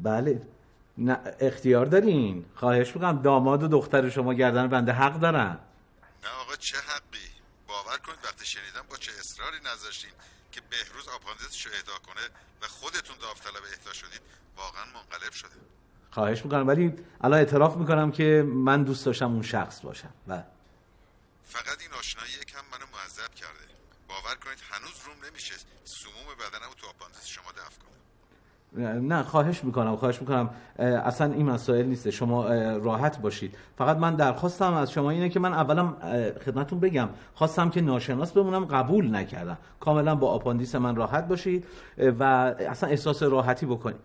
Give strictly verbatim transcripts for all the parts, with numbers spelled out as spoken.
بله نه اختیار دارین. خواهش میکنم داماد و دختر شما گردن بنده حق دارن. نه آقا چه حقی؟ باور کنید وقتی شنیدم با چه اصراری نذاشتین که بهروز آپاندیسش رو اهدا کنه و خودتون داوطلب اهدا شدید واقعا منقلب شده. خواهش میکنم ولی الان اعتراف میکنم که من دوست داشتم اون شخص باشم. و فقط این آشنایی یکم منو معذب کرده. باور کنید هنوز روم نمیشه سموم بدنمو تو آپاندیس شما دفع کنم. نه خواهش میکنم خواهش میکنم اصلا این مسائل نیست. شما راحت باشید. فقط من درخواستم از شما اینه که من اولا خدمتتون بگم خواستم که ناشناس بمونم، قبول نکردم. کاملا با آپاندیس من راحت باشید و اصلا احساس راحتی بکنید.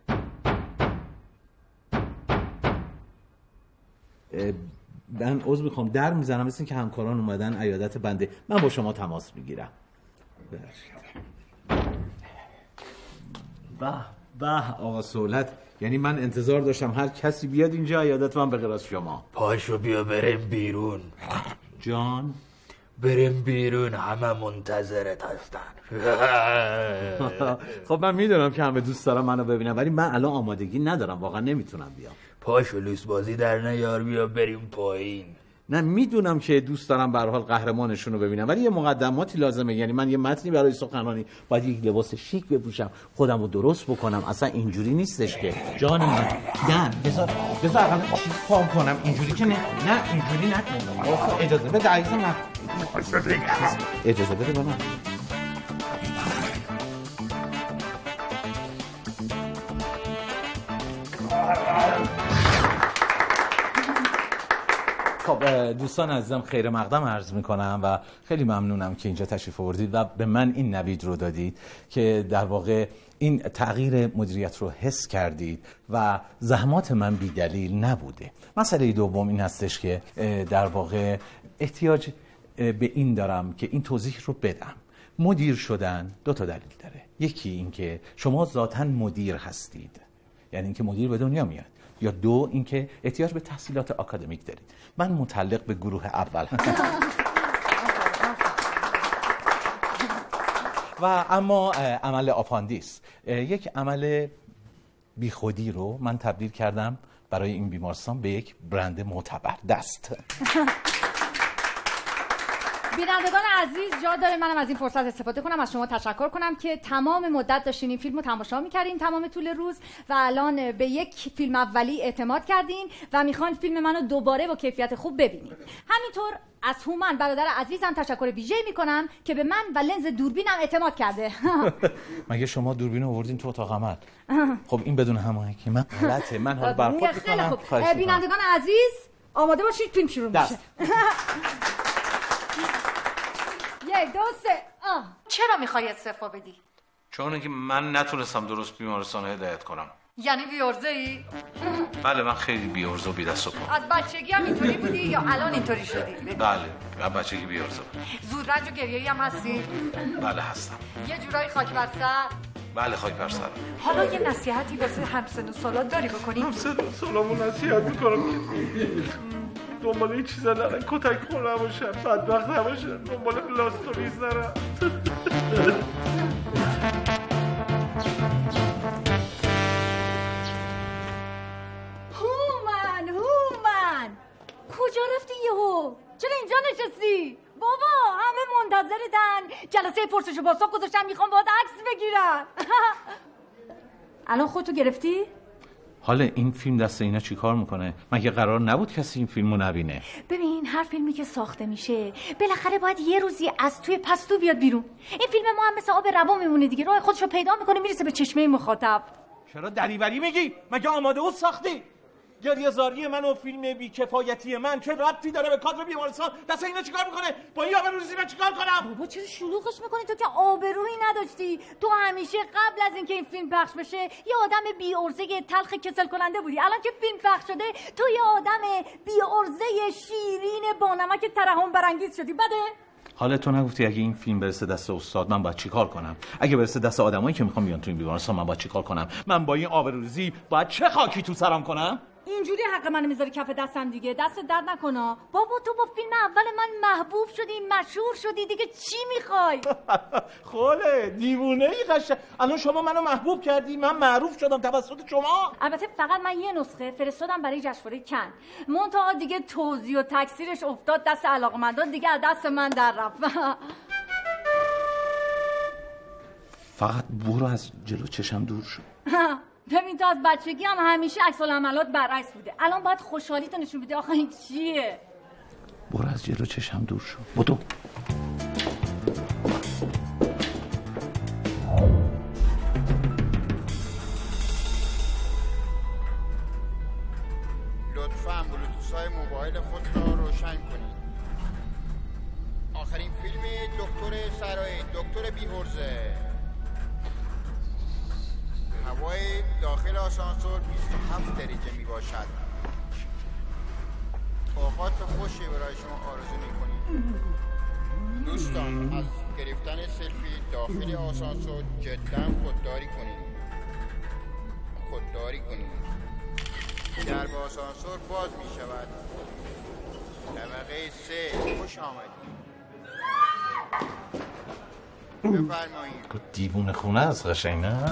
من عذر میخوام در میزنم مثل این که همکاران اومدن عیادت بنده. من با شما تماس میگیرم. به به آقا سهولت، یعنی من انتظار داشتم هر کسی بیاد اینجا عیادت من به غیر از شما. پاشو بیا بریم بیرون. جان بریم بیرون، همه منتظرت هستن. خب من میدونم که همه دوست دارم منو ببینم ولی من الان آمادگی ندارم، واقعا نمیتونم بیام. پاشو لوس بازی در نیار، بیا بریم پایین. نه میدونم که دوست دارم به هر حال قهرمانشون رو ببینم ولی یه مقدماتی لازمه. یعنی من یه متنی برای سخنرانی باید یک لباس شیک بپوشم، خودم رو درست بکنم. اصلا اینجوری نیستش که جان من. نه بذار بذار اقلا چیز پام کنم. اینجوری که نه نه اینجوری نکنم. اجازه بده عزیزم. نه اجازه بده بابا. خب دوستان عزیزم خیر مقدم عرض میکنم و خیلی ممنونم که اینجا تشریف آوردید و به من این نوید رو دادید که در واقع این تغییر مدیریت رو حس کردید و زحمات من بی دلیل نبوده. مسئله دوم این هستش که در واقع احتیاج به این دارم که این توضیح رو بدم. مدیر شدن دو تا دلیل داره. یکی این که شما ذاتاً مدیر هستید، یعنی اینکه مدیر به دنیا میاد، یا دو اینکه احتیاج به تحصیلات آکادمیک دارید. من متعلق به گروه اول هستم. و اما عمل آپاندیس یک عمل بیخودی رو من تبدیل کردم برای این بیمارستان به یک برند معتبر. دست بینندگان عزیز جا داره منم از این فرصت استفاده کنم از شما تشکر کنم که تمام مدت داشتین این فیلم رو تماشا می‌کردین تمام طول روز و الان به یک فیلم اولی اعتماد کردین و میخوان فیلم منو دوباره با کیفیت خوب ببینین. همینطور از هومن برادر عزیزم تشکر ویژه‌ای میکنم که به من و لنز دوربینم اعتماد کرده. مگه شما دوربین آوردین تو اتاق عمل؟ خب این بدون هماهنگی من غلطه. من حالا برخورد میکنم. بینندگان عزیز آماده باشید فیلم شروع میشه. یک دو سه. آه. چرا میخوای استعفا بدی؟ چون اینکه من نتونستم درست بیمارستان هدایت کنم. یعنی بی‌عرضه ای؟ بله من خیلی بی‌عرضه و بی‌دست و پا. از بچگی هم اینطوری بودی یا الان اینطوری شدی؟ بله از بچگی بی‌عرضه. زودرنج و گریه‌ای هم هستی؟ بله هستم. یه جورایی خاک بر سر؟ بله خاک بر سر. حالا یه نصیحتی واسه همسن و سالات داری بکنی؟ همسن و سالامو نصیحت میکنم که دنبال این چیزا نرن، کتک خور نباشن، بدبخت نباشن، دنبال لاست و ریز نرن. هومن هومن کجا رفتی یهو؟ چرا اینجا نشستی؟ بابا همه منتظرتن، جلسه پرسش و پاسخ گذاشتن میخوام باهات عکس بگیرن. الان خودتو گرفتی؟ حالا این فیلم دست اینا چی کار میکنه؟ مگه قرار نبود کسی این فیلمو نبینه؟ ببین هر فیلمی که ساخته میشه بالاخره باید یه روزی از توی پستو بیاد بیرون. این فیلم ما هم مثل آب روان میمونه دیگه، راه خودشو پیدا میکنه میرسه به چشمه مخاطب. چرا دریوری میگی؟ مگه آماده بود ساختی؟ گریه‌زاری من و فیلم بی‌کفایتی من چه ربطی داره به کادر بیمارستان؟ دست اینا چیکار میکنه؟ با این آبروریزی من چیکار کنم؟ بابا چرا شلوغش میکنی؟ تو که آبرویی نداشتی. تو همیشه قبل از اینکه این فیلم پخش بشه یه آدم بی‌عرضه تلخ کسل کننده بودی. الان که فیلم پخش شده تو یه آدم بی‌عرضه شیرین با نمک ترحم برانگیز شدی. بده؟ حالا تو نگفتی اگه این فیلم برسه دست استاد من باید چیکار کنم؟ اگه برسه دست آدمایی که میخوام بیان تو این بیمارستان من باید چیکار کنم؟ من با این آبروریزی باید چه خاکی تو سرم کنم؟ اینجوری حق منو میذاری کف دستم دیگه. دست درد نکنه. بابا تو با فیلم اول من محبوب شدی، مشهور شدی، دیگه چی میخوای؟ خاله دیوونه ای قشنگ. الان شما منو محبوب کردی، من معروف شدم توسط شما. البته فقط من یه نسخه فرستادم برای جشنواره کن. منتها دیگه توزیع و تکثیرش افتاد دست علاقمندان، دیگه از دست من در رفت. فقط برو از جلو چشم دور شو. ببین تو از بچگی هم همیشه عکس العملات برعکس بوده. الان باید خوشحالیتو نشون بدی. آخه این چیه؟ برو از جلو چشم دور شو. بدو. لطفاً بلوتوث‌های موبایل خود را روشن کنید. آخرین فیلم دکتر سرایی، دکتر بی‌هرزه. هوای داخل آسانسور بیست و هفت درجه می باشد. اوقات خوشی برای شما آرزو می کنید. دوستان از گرفتن سلفی داخل آسانسور جدا خودداری کنید. خودداری کنید. درب آسانسور باز می شود. طبقه سه خوش آمدید. بفرمایید. دیوونه خونه است قشنگ نه؟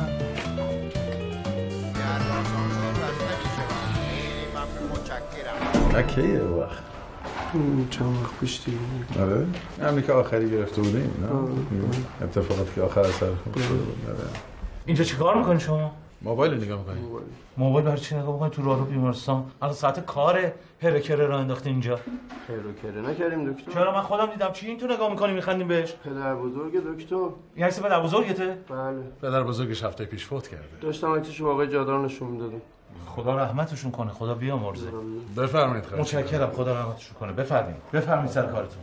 اکیه وقت چند وقت پیش دیگه. آره همین که آخری گرفته بودیم نه اتفاقاتی که آخر اثر بود. اینجا چیکار میکنی شما؟ موبایل نگاه میکنی؟ موبایل برای چی نگاه میکنی تو راهرو بیمارستان؟ الان ساعت کاره، هرکره را انداختی اینجا. هرکره نکردیم دکتر. چرا من خودم دیدم. چی این تو نگاه میکنی میخندیم بهش؟ پدر بزرگ دکتر. این عکس پدر بزرگته؟ بله. پدر بزرگش هفته پیش فوت کرده. داشتم عکسشو با آقای جادار نشون میدادم. خدا رحمتشون کنه، خدا بیامرزه. بفرمایید خواهش. متشکرم، خدا رحمتشون کنه. بفرمایید بفرمایید سر کارتون.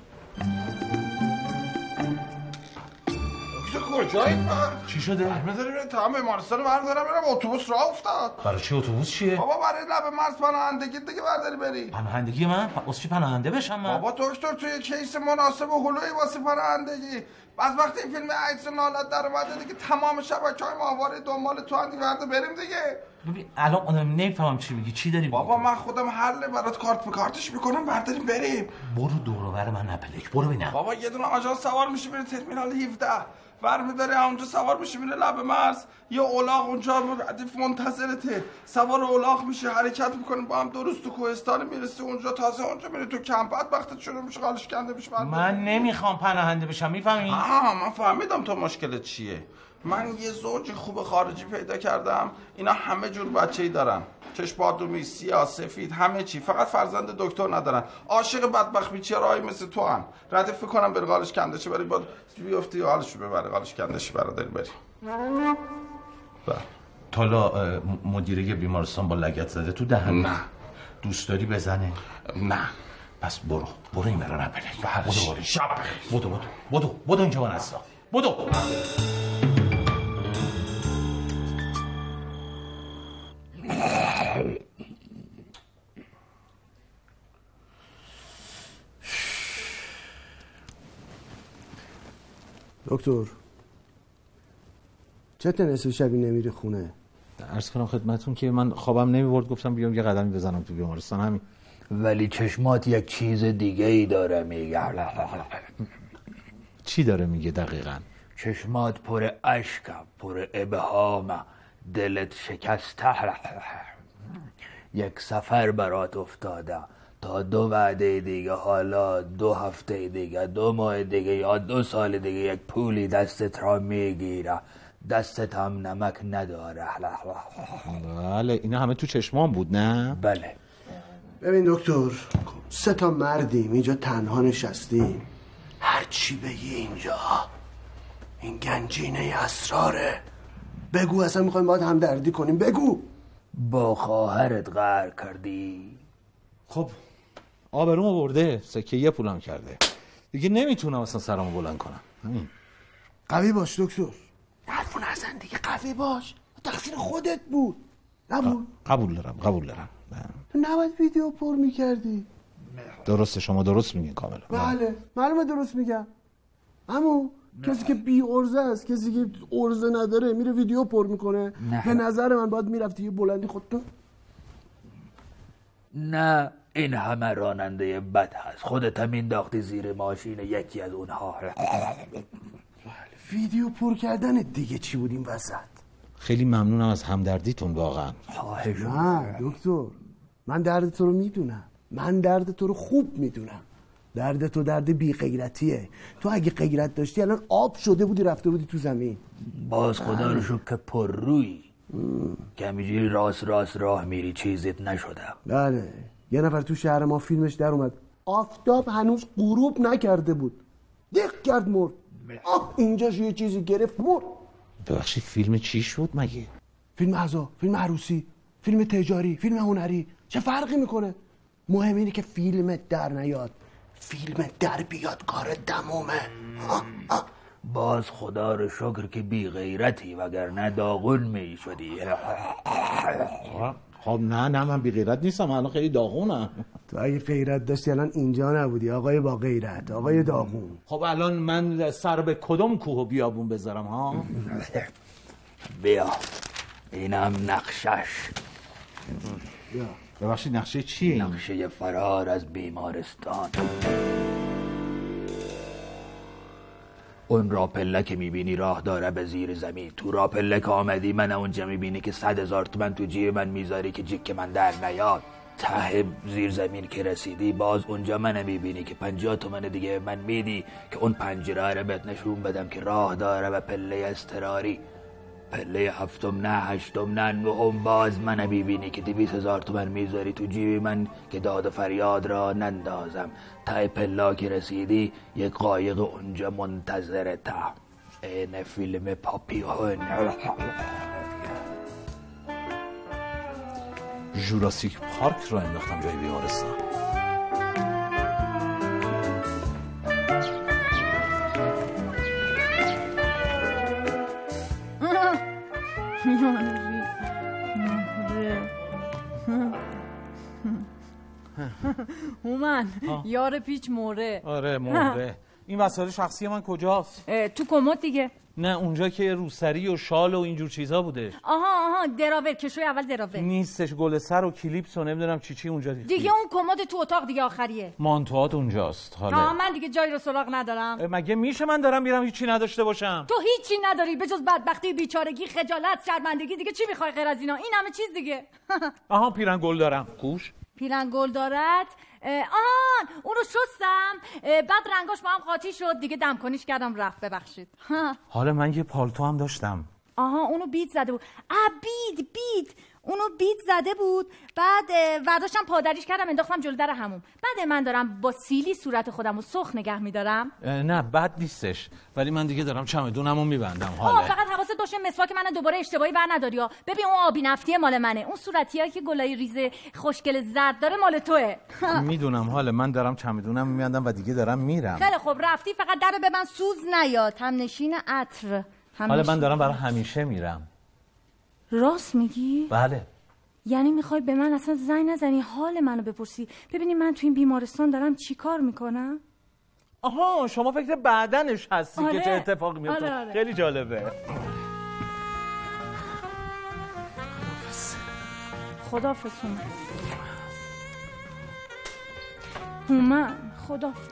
کجایی؟ چی شده؟ میذاری برای تمام بیمارستان بردارم برم. اتوبوس راه افتاد. برای چی اتوبوس چیه؟ بابا برای لب مرز پناهندگی دیگه برداری بری. پناهندگی من؟ واسه چی پناهنده بشم من؟ بابا دکتر توی کیس مناسب و هلوی واسه پناهندگی. بعد وقتی این فیلم عکس نالت در اومده دیگه تمام شبکه‌های ماهواره دنبال تو اندی ورده بریم دیگه. ببین الان اونم نمیفهمم چی میگی. چی داری؟ بابا من خودم حل برات کارت به کارتش میکنم برداریم بریم. برو دور و بر من نپلک. برو ببینم. بابا یه دونه آژانس سوار میشه میره ترمینال هفده. ور میداره اونجا سوار میشه میره لب مرز. یه الاغ اونجا ردیف منتظرته. سوار الاغ میشه حرکت میکنه با هم درست تو کوهستان میرسه اونجا. تازه اونجا میره تو کمپ. بعد وقت شروع میشه قالش کنده میشه. من نمیخوام پناهنده بشم. میفهمی؟ آها من فهمیدم تو مشکلت چیه. من یه زوج خوب خارجی پیدا کردم. اینا همه جور بچه‌ای دارن. چشم بادومی، سیاه، سفید، همه چی. فقط فرزند دکتر ندارن. عاشق بدبخت بیچاره‌ای مثل تو ان. ردیف کنم بره قالش کنده شه بری با بیفتی و حالشو ببره قالش کنده شه برادر بری. بله. تالا مدیره بیمارستان با لگد زده تو دهن؟ نه. دوست داری بزنه؟ نه. پس برو برو این برا نپلک. بله. بدو شب بدو بدو بدو بدو اینجا من هستم. بدو. دکتر چه نصف شبی نمیری خونه؟ عرض کنم خدمتون که من خوابم نمیبرد گفتم بیام یه قدمی بزنم تو بیمارستان همین. ولی چشمات یک چیز دیگه ای داره میگه. چی داره میگه دقیقاً؟ چشمات پر اشک، پر ابهام، دلت شکسته. یک سفر برات افتاده تا دو وعده دیگه، حالا دو هفته دیگه، دو ماه دیگه یا دو سال دیگه یک پولی دستت را میگیره، دستت هم نمک نداره. بله اینا همه تو چشمان بود نه؟ بله. ببین دکتر سه تا مردیم اینجا تنها نشستیم. هر چی بگی اینجا این گنجینه اسراره. بگو اصلا میخوایم باید همدردی کنیم. بگو. با خواهرت قهر کردی؟ خب آبرومو برده، سکه یه پولم کرده دیگه، نمیتونم اصلا سرمو بلند کنم. همین. قوی باش دکتر. حرفو نزن دیگه. قوی باش. تقصیر خودت بود. نبود. قبول دارم قبول دارم. تو نباید ویدیو پر میکردی. درسته شما درست میگین کاملا. بله معلومه درست میگم. اما کسی که بی ارزه است، کسی که ارزه نداره میره ویدیو پر میکنه. به نظر من باید میرفتی یه بلندی خودتو نه این همه راننده بد هست، خودت هم انداختی زیر ماشین یکی از اونها. ویدیو پر کردن دیگه چی بود این وسط؟ خیلی ممنونم از همدردیتون واقعا. نه دکتر، من درد تو رو میدونم، من درد تو رو خوب میدونم. درد تو درد بی غیرتیه. تو اگه غیرت داشتی الان آب شده بودی رفته بودی تو زمین. باز خدا رو شکر که پر روی که همینجوری راست راست راه میری چیزیت نشده. بله یه نفر تو شهر ما فیلمش در اومد، آفتاب هنوز غروب نکرده بود، دق کرد مرد. آه اینجاش یه چیزی گرفت مرد. ببخشید فیلم چی شد مگه؟ فیلم عزا، فیلم عروسی، فیلم تجاری، فیلم هنری، چه فرقی میکنه؟ مهم اینه که فیلم در نیاد، فیلم در بیاد کار تمومه. آه آه. باز خدا رو شکر که بی غیرتی وگرنه داغون می شدی. خب نه نه من بی غیرت نیستم، الان خیلی داغونم. تو اگه غیرت داشتی الان اینجا نبودی آقای با غیرت، آقای داغون. خب الان من سر به کدوم کوه و بیابون بذارم ها؟ بیا اینم نقشش. ببخشید نقشه چیه؟ نقشه فرار از بیمارستان. اون راپله که میبینی راه داره به زیر زمین. تو راپله که آمدی من اونجا میبینی که صد هزار تومن تو جیب من میذاری که جیک من در نیاد. ته زیر زمین که رسیدی باز اونجا من میبینی که پنجاه تومن دیگه من میدی که اون پنجره رو بهت نشون بدم که راه داره و پله اضطراری. پله هفتم نه هشتم نه نهم باز من میبینی که دویست هزار تومن میذاری تو جیب من که داد و فریاد را نندازم. تای پلا که رسیدی یک قایق اونجا منتظر تا این فیلم پاپیون. جوراسیک پارک رو انداختم جای بیمارستان. هومن یار پیچ موره. آره موره. این وسایل شخصی من کجاست؟ تو کمد دیگه. نه اونجا که روسری و شال و اینجور چیزا بوده. آها آها دراور، کشوی اول دراور نیستش، گل سر و کلیپس و نمیدونم چی چی اونجا دیگه. دیگه اون کمد تو اتاق دیگه آخریه. مانتوات اونجاست. حالا آها من دیگه جایی رو سراغ ندارم. مگه میشه من دارم میرم هیچی نداشته باشم؟ تو هیچی نداری به جز بدبختی، بیچارگی، خجالت، شرمندگی. دیگه چی میخوای غیر از اینا؟ این همه چیز دیگه. آها پیرن گل دارم. کوش پیرن گل دارد. آهان اونو شستم بعد رنگاش با هم قاطی شد دیگه، دم کنیش کردم رفت. ببخشید. حالا من یه پالتو هم داشتم. آها اونو بید زده بود. آ بید بید اونو بید زده بود. بعد ورداشتم پادریش کردم انداختم جلو در هموم. بعد من دارم با سیلی صورت خودمو سرخ نگه میدارم. نه بد نیستش، ولی من دیگه دارم چمدونمو میبندم. حالا فقط حواست باشه مسواک منو دوباره اشتباهی بر نداری ها. ببین اون آبی نفتی مال منه، اون صورتیایی که گلای ریز خوشگل زرد داره مال توئه. میدونم. حالا من دارم چمدونم میبندم و دیگه دارم میرم. خیلی خوب رفتی، فقط درو به من سوز نیاد. هم نشین عطر. حالا من دارم برای همیشه میرم. راست میگی؟ بله. یعنی میخوای به من اصلا زنگ نزنی حال منو بپرسی ببینی من تو این بیمارستان دارم چی کار میکنم؟ آها شما فکر بعدنش هستی. آره. که چه اتفاقی میفته. آره آره. خیلی جالبه. خداحافظ هومن. خداحافظ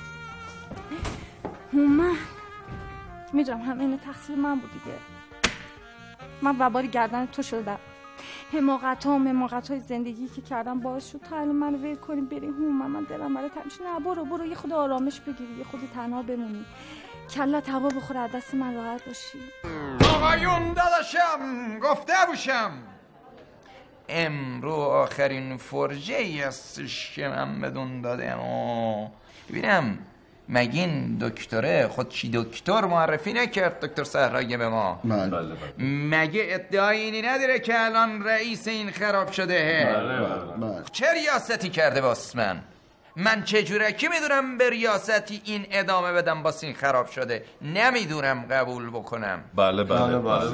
هومن. میدونم همه این تقصیر من بود دیگه. من وباری گردن تو شدم. حماقت ها و مماقت های زندگی که کردم باعث شد تا الان منو ول کنی بری. هومن من دلم برای تمشی. نه برو برو یه خود آرامش بگیری، یه خود تنها بمونی، کلت هوا بخوره، از دست من راحت باشی. آقایون داداشم گفته باشم امرو آخرین فرجه ای هستش که من بدون دادم و ببینم مگه این دکتره خودشی دکتر معرفی نکرد دکتر صحرایی به ما؟ بله بله. مگه ادعای اینی نداره که الان رئیس این خراب شده؟ بله بله. چه ریاستی کرده باس من؟ من چجورکی میدونم به ریاستی این ادامه بدم باس این خراب شده؟ نمیدونم قبول بکنم. بله بله بله.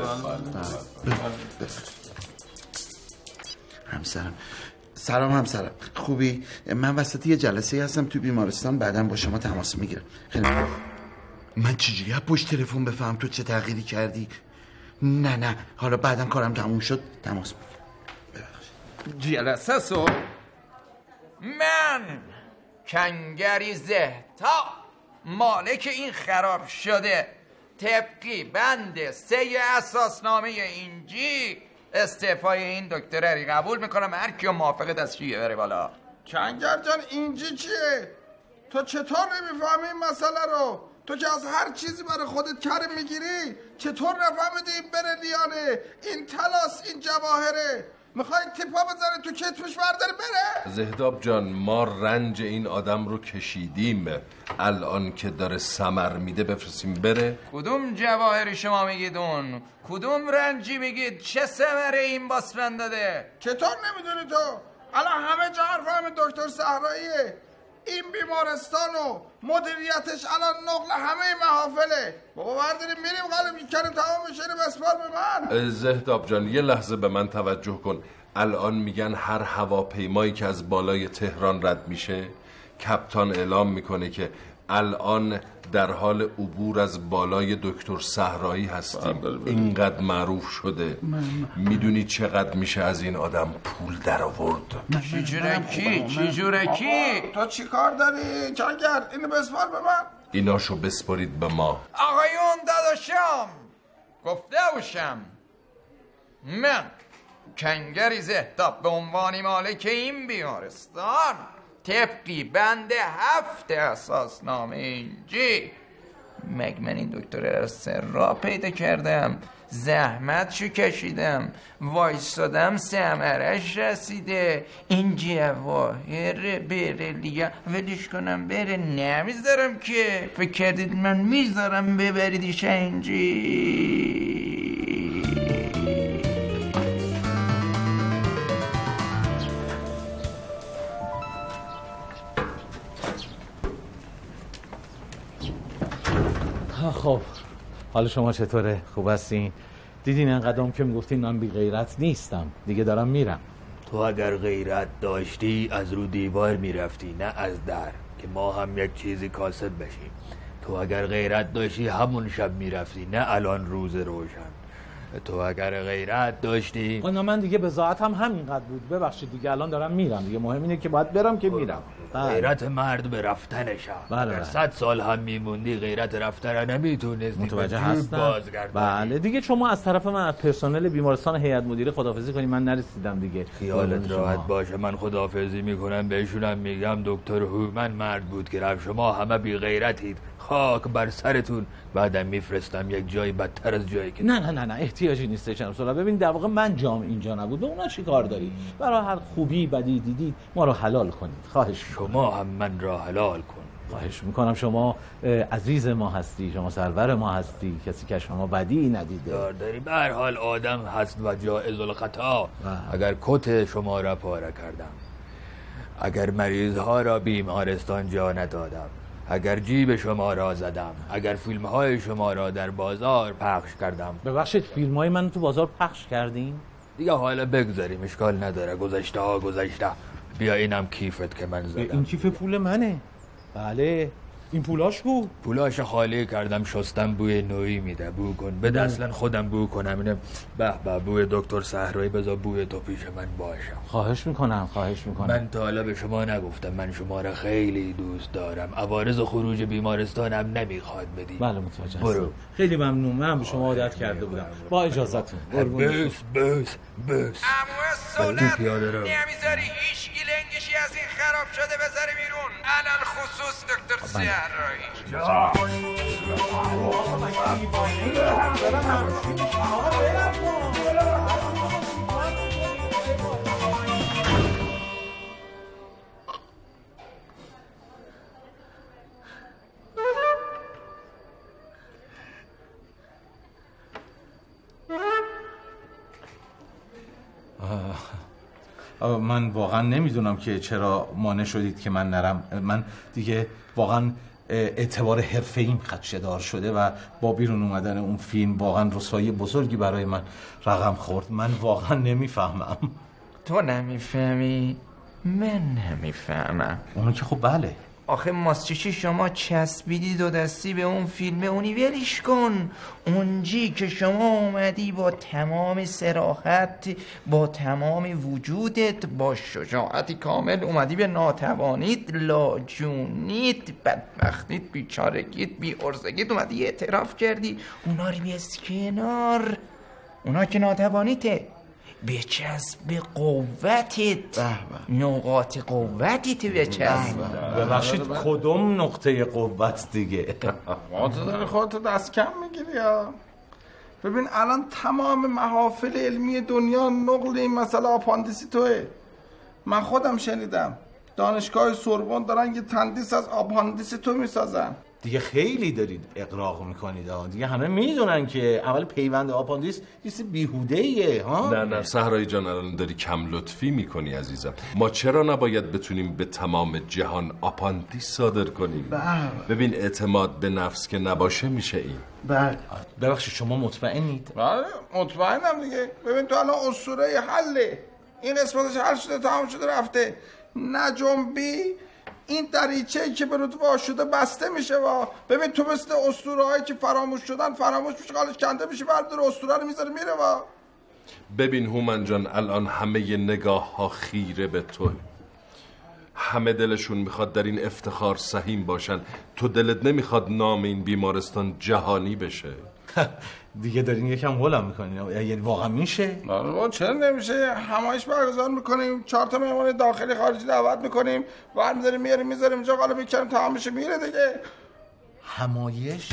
همسرم سلام همسرم، خوبی؟ من وسط یه جلسه هستم تو بیمارستان، بعداً با شما تماس میگیرم. خیلی خوب. من چجوری از پشت تلفن بفهم تو چه تغییری کردی؟ نه نه حالا بعداً کارم تموم شد تماس میگیرم. ببخشید. جلسه سو من کنگری زهتا مالک این خراب شده طبقی بند سه اساسنامه اینجی استعفای این دکتر رو قبول میکنم. هر کیو موافقه دستشویه بره بالا. کنگر جان اینجی چیه؟ تو چطور نمیفهمی این مسئله رو؟ تو که از هر چیزی برای خودت کره میگیری چطور نفهمیدی این بریلیانه، این طلاست، این جواهره؟ میخوای تیپا بزنه تو کتفش برداره بره؟ زهداب جان ما رنج این آدم رو کشیدیم، الان که داره ثمر میده بفرستیم بره؟ کدوم جواهری شما میگید اون؟ کدوم رنجی میگید؟ چه ثمره این باسفند داده؟ چطور نمیدونی تو؟ الان همه جا حرف همه دکتر صحراییه. این بیمارستان و مدیریتش الان نقل همه محافله. بابا برداریم میریم قلب میکنیم تمام میشنیم اسپار به من. زهداب جان یه لحظه به من توجه کن. الان میگن هر هواپیمایی که از بالای تهران رد میشه کپتان اعلام میکنه که الان در حال عبور از بالای دکتر صحرایی هستیم. اینقدر معروف شده. میدونی چقدر میشه از این آدم پول در آورد؟ چی جورکی؟ چی جورکی؟ تو چی کار داری؟ کنگر اینو بسپار به من. ایناشو بسپارید به ما. آقایون داداشم گفته باشم من کنگری زهداب به عنوان مالک این بیمارستان طبقی بند هفت اساسنامه اینجی مگه من این دکتر را سر را پیدا کردم، زحمت شو کشیدم، وایستادم ثمرش رسیده، این جواهر بره لیه ولش کنم بره نمیذارم که. فکر کردید من میذارم ببریدیش اینجی؟ خب حالا شما چطوره؟ خوب هستین؟ دیدین انقدرم که میگفتین من بی غیرت نیستم، دیگه دارم میرم. تو اگر غیرت داشتی از رو دیوار میرفتی نه از در، که ما هم یک چیزی کاسب بشیم. تو اگر غیرت داشتی همون شب میرفتی نه الان روز روشن. تو اگر غیرت داشتی نه من دیگه بضاعتم همینقدر بود. ببخشید دیگه الان دارم میرم دیگه. مهم اینه که باید برم که میرم. غیرت مرد به رفتنشه. اگر صد سال هم میموندی غیرت رفتن نمیتونستی متوجه هستم. بله دیگه شما از طرف من از پرسنل بیمارستان هیئت مدیره خداحافظی کنی، من نرسیدم دیگه. خیالت راحت باشه من خداحافظی میکنم بهشونم میگم دکتر هومن مرد بود که رفت، شما همه بی غیرتید، خاک بر سرتون. بعدم میفرستم یک جایی بدتر از جایی که نه نه نه نه احتیاجی نیست جناب سولا. ببین در واقع من جام اینجا نبود، به اونا چی کار داری؟ برای هر خوبی بدی دیدی ما رو حلال کنید. خواهش شما هم من را حلال کن. خواهش میکنم. شما عزیز ما هستی، شما سرور ما هستی، کسی که شما بدی ندیده. دار داری به هر حال آدم هست و جایز الخطا. اگر کت شما را پاره کردم، اگر مریض ها را بیمارستان جا ندادم، اگر جیب شما را زدم، اگر فیلم های شما را در بازار پخش کردم. ببخشید فیلم های من تو بازار پخش کردین؟ دیگه حالا بگذاریم اشکال نداره، گذشته ها گذشته. بیا اینم کیفت که من زدم. این کیف پول منه. بله این پولاش کو؟ پولاش خالی کردم شستم بوی نوعی میده. بو کن بده اصلا خودم بو کنم. اینه به به بوی دکتر صحرایی، بذار بوی تو پیش من باشم. خواهش میکنم خواهش میکنم. من تا حالا به شما نگفتم من شما را خیلی دوست دارم. عوارض خروج بیمارستانم نمیخواد بدی. بله متوجه برو. خیلی ممنون. من به شما عادت کرده بودم. با اجازهتون. بس بس بس. امو سولر نمیذاری هیچ لنگشی از این خراب شده بذاری بیرون، علل خصوص دکتر صحرایی. من واقعا نمیدونم که چرا مانع شدید که من نرم. من دیگه واقعا اعتبار حرفه‌ایم خدشه‌دار شده و با بیرون اومدن اون فیلم واقعا رسوایی بزرگی برای من رقم خورد. من واقعا نمیفهمم. تو نمیفهمی؟ من نمیفهمم. اونو که خب بله آخه ماسچیشی شما چسبیدی دو دستی به اون فیلم اونی، ولش کن. اونجی که شما اومدی با تمام صراحت، با تمام وجودت، با شجاعتی کامل اومدی به ناتوانیت، لاجونیت، بدبختیت، بیچارگیت، بی‌عرضگیت اومدی اعتراف کردی. اونا رو بیست کنار، اونا که ناتوانیته، بچسب به قوتت، نقاط قوتت بچسب. ببخشید کدوم نقطه قوت دیگه؟ تو داری خودتو دست کم میگیری یا؟ ببین الان تمام محافل علمی دنیا نقل این مسئله آپاندیسی توه. من خودم شنیدم دانشگاه سوربن دارن یه تندیس از آپاندیسی تو میسازن. دیگه خیلی دارید اقراق میکنید دیگه. همه میدونن که اول پیوند آپاندیس یه چیز بیهوده‌ایه ها. نه نه صحرای جان، الان داری کم لطفی میکنی عزیزم. ما چرا نباید بتونیم به تمام جهان آپاندیس صادر کنیم؟ ببین اعتماد به نفس که نباشه میشه این. بله. ببخشید شما مطمئنید؟ بله مطمئنم دیگه. ببین تو الان اسطوره حله، این قسمتش حل شده، تمام شده، رفته. نجنبی این دریچه ای که به رود وا شده بسته میشه. وا ببین تو مثل اسطوره هایی که فراموش شدن فراموش میشه، قالش کنده میشه، برداره اسطوره رو میذاره میره. وا ببین هومن جان، الان همه نگاه ها خیره به تو، همه دلشون میخواد در این افتخار سهیم باشن. تو دلت نمیخواد نام این بیمارستان جهانی بشه؟ دیگه دارین یکم هولم میکنین، یعنی واقعا میشه؟ نه چرا نمیشه؟ همایش برگزار میکنیم، چهار تا مهمان داخلی خارجی دعوت میکنیم، برمی‌داریم میاریم میذاریم اینجا، قالب میکنیم، تمام میشه، میره دیگه. همایش؟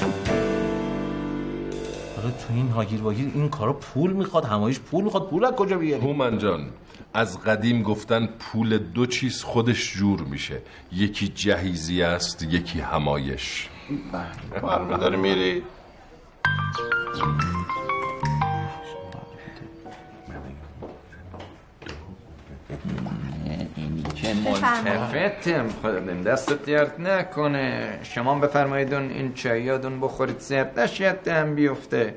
آره تو این هاگیر واگیر این کارا پول میخواد، همایش پول میخواد. پول از کجا بیاری؟ هومن جان، از قدیم گفتن پول دو چیز خودش جور میشه، یکی جهیزی است، یکی همایش. برمی‌داری میری؟ اینی که ملتفتم، خودم دستت درد نکنه. شما بفرماییدون این چاییادون بخورید، سرد نشید دم بیفته.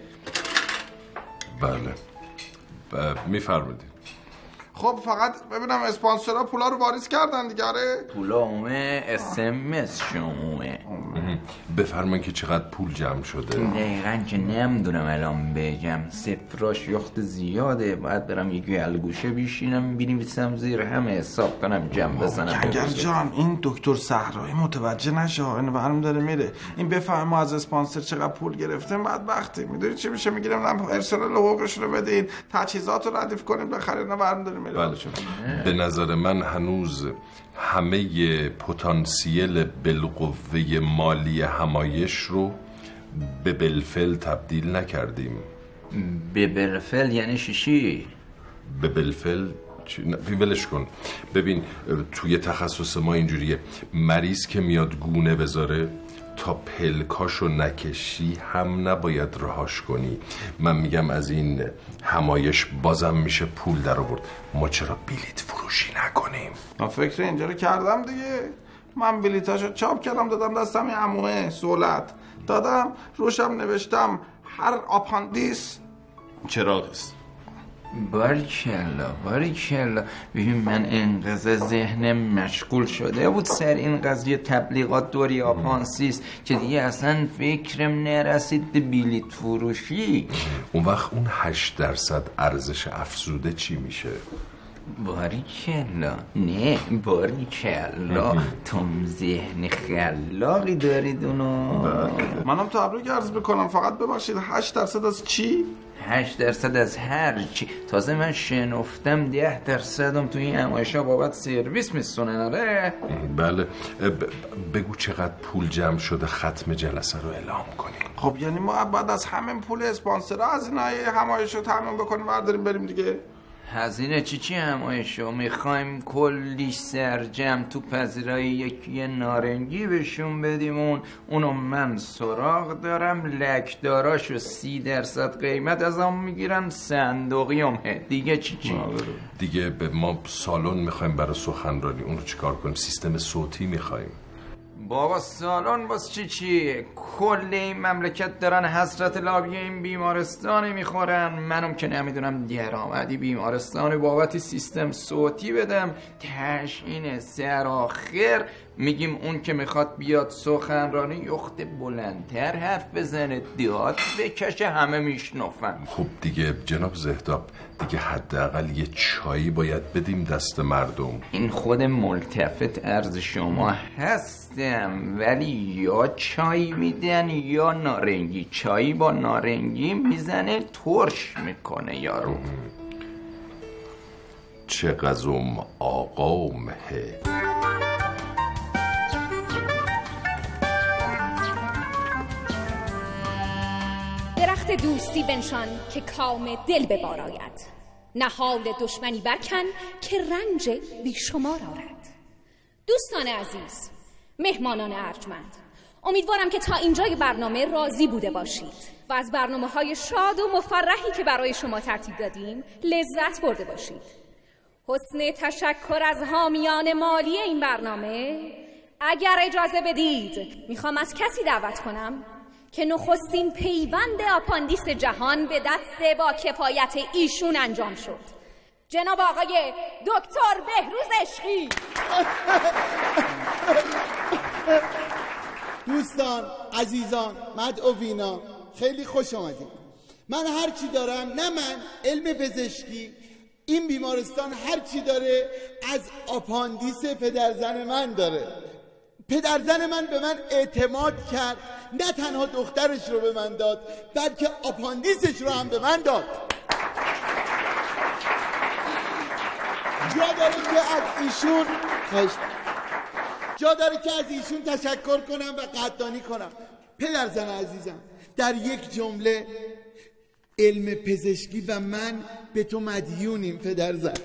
بله میفرمایید. خب فقط ببینم اسپانسرها پولا رو واریز کردن دیگه. آره پولا اومه، اس ام اس شمومه. بفرمایید که چقدر پول جمع شده. دقیقا که نمیدونم الان بگم، صفراش یخت زیاده، باید برم یه گلگوشه بیشینم بنویسم زیر همه حساب کنم جمع بزنم. کنگر جان این دکتر صحرایی متوجه نشه، اینو برم داره میره، این بفهم ما از اسپانسر چقدر پول گرفتیم، بعد وقتی میدونی چی میشه، میگیرم نم پرسنل حقوقش رو بدین، تجهیزات رو ردیف کنیم، بخرید اینا برم داره میره. بله شما. به نظر من هنوز همه پتانسیل بالقوه مالی همایش رو به بلفل تبدیل نکردیم. به بلفل یعنی شیشی؟ به بلفل ولش کن. ببین توی تخصص ما اینجوریه، مریض که میاد گونه بذاره تا پلکاشو نکشی هم نباید رهاش کنی. من میگم از این همایش بازم میشه پول در آورد، ما چرا بلیت فروشی نکنیم؟ من فکر اینجا رو کردم دیگه. من بلیتاشو چاپ کردم دادم دستم یه عمومه سولت دادم، روشم نوشتم هر آپاندیس چراغ است. باریکلا باریکلا. ببین من انقدر ذهنم مشغول شده بود سر این قضیه تبلیغات دوری آپانسیس که دیگه اصلا فکرم نرسید به بلیت فروشی. اون وقت اون هشت درصد ارزش افزوده چی میشه؟ باریکلا. نه باریکلا، تم ذهن خلاقی دارید اونو. منم تبریک عرض بکنم، فقط ببخشید هشت درصد از چی؟ هشت درصد از هر چی. تازه من شنفتم ده درصدم توی این همایشا بابت سرویس میسونن. آره بله. بگو چقدر پول جمع شده ختم جلسه رو اعلام کنیم. خب یعنی ما بعد از همین پول اسپانسرها از این همایش رو تامین بکنیم برداریم بریم دیگه؟ هزینه چی چی همایشو میخوایم کلی سرجم تو پذیرایی یکی نارنگی بهشون بدیم، اون اونو من سراغ دارم، لکداراشو سی درصد قیمت از هم میگیرن، صندوقیمه دیگه چی چی؟ دیگه به ما سالن میخوایم برای سخنرانی، اون رو چیکار کنیم؟ سیستم صوتی میخوایم. بابا سالن باز چی چی؟ کل این مملکت دارن حسرت لابی این بیمارستانی میخورن. منم که نمیدونم درآمدی بیمارستان بابت سیستم صوتی بدم، تشین سر آخر میگیم اون که میخواد بیاد سخنرانی یخت بلندتر حرف بزنه، داد بکشه، همه میشنفن. خب دیگه جناب زهداب، دیگه حداقل یه چایی باید بدیم دست مردم. این خود ملتفت عرض شما هستم، ولی یا چای میدن یا نارنگی. چایی با نارنگی میزنه ترش میکنه یارو. چه قزم آقا مه. درخت دوستی بنشان که کام دل بباراید، نهال دشمنی برکن که رنج بیشمار آرد. دوستان عزیز، مهمانان ارجمند، امیدوارم که تا اینجای برنامه راضی بوده باشید و از برنامه های شاد و مفرحی که برای شما ترتیب دادیم لذت برده باشید. حسن تشکر از حامیان مالی این برنامه. اگر اجازه بدید میخوام از کسی دعوت کنم که نخستین پیوند آپاندیس جهان به دست با کفایت ایشون انجام شد. جناب آقای دکتر بهروز عشقی. دوستان عزیزان، مدعوینا، خیلی خوش آمدید. من هر چی دارم، نه من، علم پزشکی، این بیمارستان هر چی داره از آپاندیس پدرزن من داره. پدرزن من به من اعتماد کرد، نه تنها دخترش رو به من داد بلکه آپاندیسش رو هم به من داد. جا داره که از ایشون جا داره که از ایشون تشکر کنم و قدردانی کنم. پدرزن عزیزم، در یک جمله، علم پزشکی و من به تو مدیونیم پدرزن.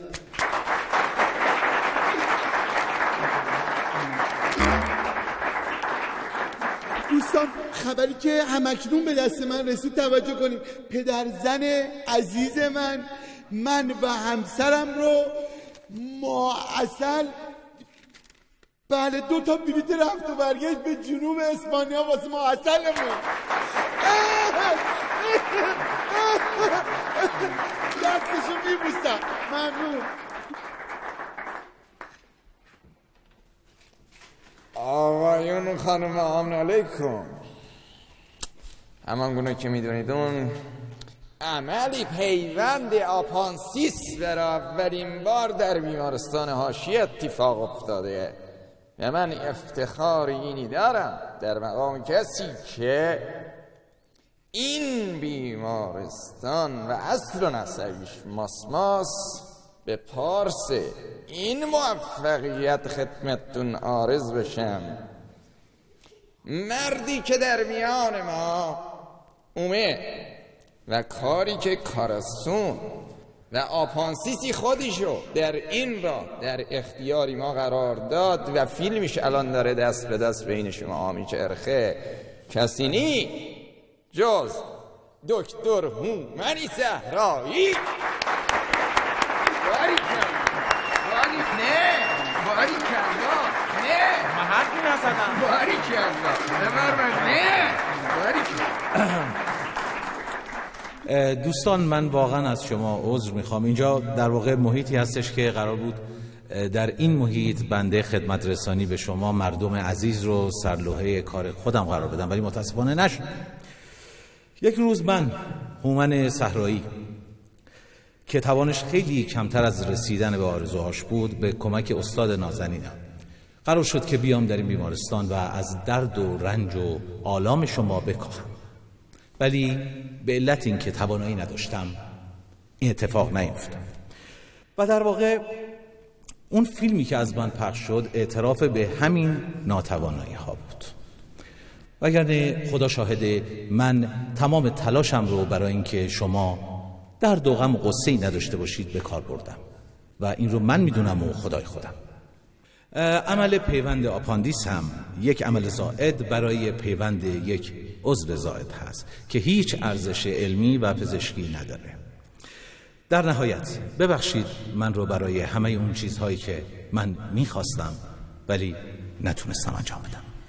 دوستان، خبری که همکنون به دست من رسید توجه کنیم. پدرزن عزیز من من و همسرم رو معسل، بله، دو تا بلیط رفت و برگشت به جنوب اسپانیا واسه معسلمون. دستشو میبوسم. ممنون. آقایون خانم آمن علیکم. همان گونه که میدونید اون عملی پیوند آپانسیس برای اولین بار در بیمارستان حاشیه اتفاق افتاده و من افتخار اینی دارم در مقام کسی که این بیمارستان و اصل و نسبش ماسماس به پارس این موفقیت خدمتتون عارض بشم. مردی که در میان ما اومه و کاری که کارستون و آپانسیسی خودشو در این را در اختیاری ما قرار داد و فیلمش الان داره دست به دست بین شما آمی چرخه، کسی نی جز دکتر هومنی صحرایی. باری کلا باری نه باری کلا نه من حرفی نزدم. باری کلا نمار من نه باری کلا. دوستان، من واقعا از شما عذر میخوام. اینجا در واقع محیطی هستش که قرار بود در این محیط بنده خدمت رسانی به شما مردم عزیز رو سرلوحه کار خودم قرار بدم، ولی متاسفانه نشد. یک روز من هومن صحرایی که توانش خیلی کمتر از رسیدن به آرزوهاش بود، به کمک استاد نازنینم قرار شد که بیام در این بیمارستان و از درد و رنج و آلام شما بکاهم. ولی به علت این که توانایی نداشتم این اتفاق نیفتاد. و در واقع اون فیلمی که از من پخش شد اعتراف به همین ناتوانایی ها بود. وگرنه خدا شاهده من تمام تلاشم رو برای اینکه شما درد و غم و غصه‌ای نداشته باشید به کار بردم و این رو من میدونم و خدای خودم. عمل پیوند آپاندیس هم یک عمل زائد برای پیوند یک عضو زائد هست که هیچ ارزش علمی و پزشکی نداره. در نهایت ببخشید من رو برای همه اون چیزهایی که من میخواستم ولی نتونستم انجام بدم.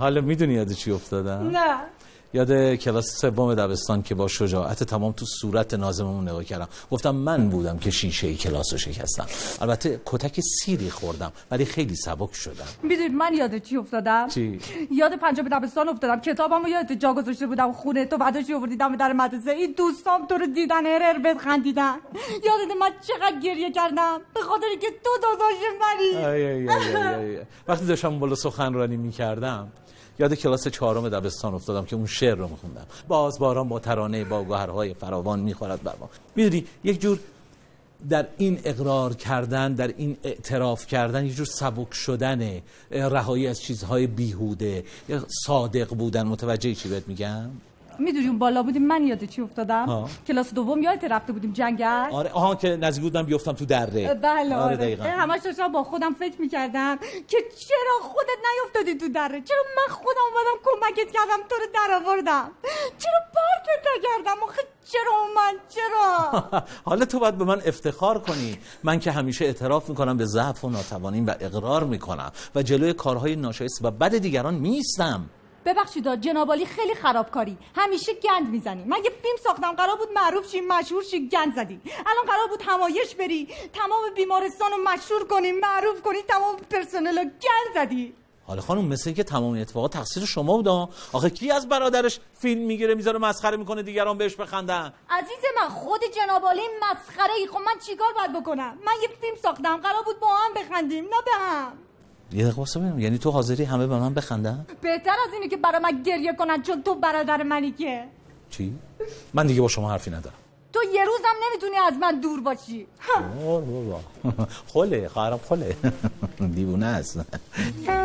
حالا میدونی یاد چی افتادم؟ نه. یاد کلاس سوم دبستان که با شجاعت تمام تو صورت ناظممون نگاه کردم، گفتم من بودم که شیشه کلاس رو شکستم. البته کتک سیری خوردم ولی خیلی سبک شدم. میدونید من یاد چی افتادم؟ چی؟ یاد پنجم دبستان افتادم. کتابمو یادت جا گذاشته بودم خونه تو، بعدش آوردیدم در مدرسه. این دوستام تو رو دیدن هرر بهت خندیدن. یادت من چقدر گریه کردم به خاطر که تو داداش منی. ای ای ای ای ای. وقتی داشتم بالا سخنرانی می‌کردم یاد کلاس چهارم دبستان افتادم که اون شعر رو میخوندم. باز باران با ترانه با گوهرهای فراوان میخورد بر ما. میدونی یک جور در این اقرار کردن، در این اعتراف کردن، یک جور سبک شدن، رهایی از چیزهای بیهوده، صادق بودن. متوجه چی بهت میگم؟ میدونی اون بالا بودیم من یاد چی افتادم؟ ها. کلاس دوم یادت رفته بودیم جنگل؟ آره آها که نزدیک بودم بیفتم تو دره. بله آره آره دقیقاً. همش داشتم با خودم فکر میکردم که چرا خودت نیافتادی تو دره، چرا من خودم اومدم کمکت کردم تو رو در آوردم، چرا پارتت نکردم آخه، چرا من چرا؟ حالا تو باید به من افتخار کنی. من که همیشه اعتراف میکنم به ضعف و ناتوانیم و اقرار میکنم و جلوی کارهای ناشایست و بد دیگران میستم. ببخشید جنابالی خیلی خرابکاری، همیشه گند میزنی. من یه فیلم ساختم قرار بود معروف شی، مشهور شی، گند زدی. الان قرار بود همایش بری، تمام بیمارستان رو مشهور کنی، معروف کنی، تمام پرسنل رو گند زدی. حالا خانم مثل که تمام اتفاقات تقصیر شما بود. آخه کی از برادرش فیلم میگیره میذاره مسخره میکنه دیگران بهش بخندن؟ عزیز من خود جنابالی مسخره ای. خب من چیکار باید بکنم؟ من یه فیلم ساختم قرار بود با هم بخندیم، نه به هم. یه دقیقه واسه ببینم، یعنی تو حاضری همه به من بخندن؟ بهتر از اینه که برای من گریه کنن چون تو برادر منی که. چی؟ من دیگه با شما حرفی ندارم. تو یه روزم نمیتونی از من دور باشی. خله خواهرم خله دیوونه است.